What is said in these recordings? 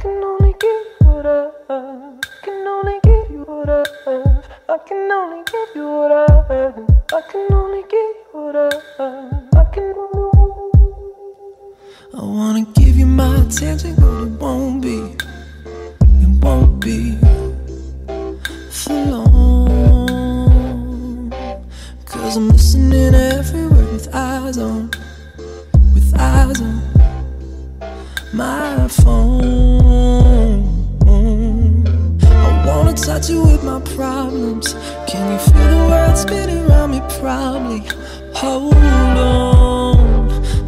can only give you what I have. I can only give you what I have. I can only give you what I have. I can only give you what I have. I can only. I wanna give you my attention, but it won't be for long. 'Cause I'm listening to every word with eyes on my phone. I wanna touch you with my problems. Can you feel the world spinning around me proudly? Hold on.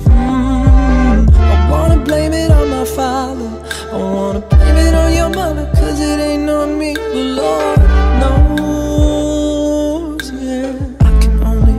I wanna blame it on my father. I wanna blame it on your mother, 'cause it ain't on me, but Lord knows, yeah. I can only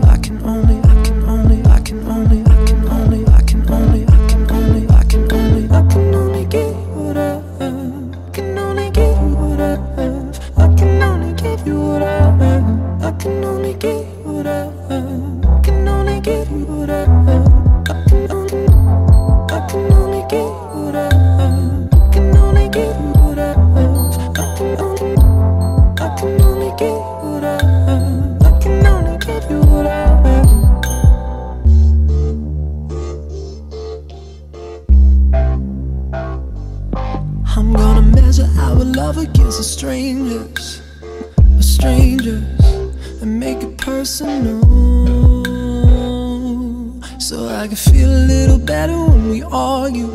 give you what I have. I can only give you what I have. I can only give you what I have. I can only give you what I have. I can only give you what I have. I can only give you what I have. I can only give you what I have. I can only give you what I have. I can only give you what I have. I'm gonna measure our love against strangers, and make it personal, so I can feel a little better when we argue,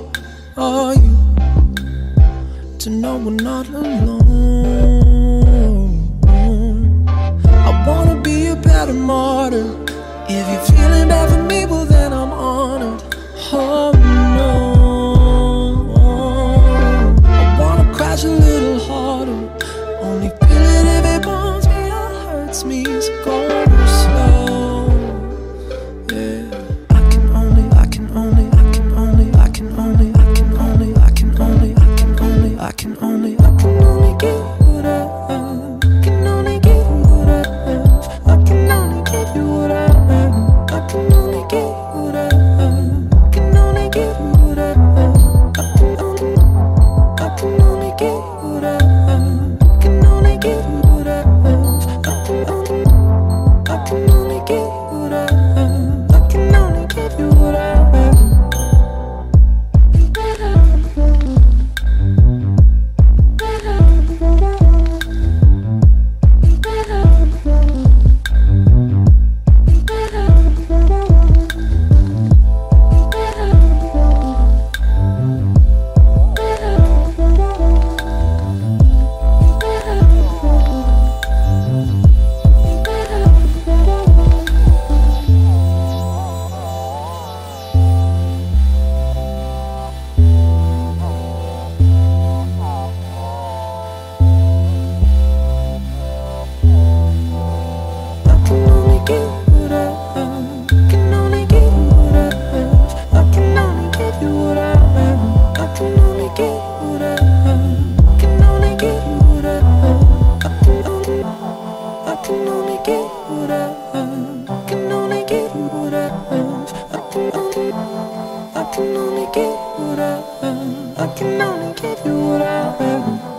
to know we're not alone. I wanna be a better martyr. If you're feeling bad for me, well then I'm honored. Oh no, I wanna crash a little harder. Only feel it if it burns me or hurts me, so go slow. Yeah, I can only give you what I have. I can only give you what I have. I can only give you what I have. I can only give you what I have. I can only give you what I have. I can only give you what I have. I can only give you what I have. I can only give you what I have. I can only give you what I have. I can only give you what I have.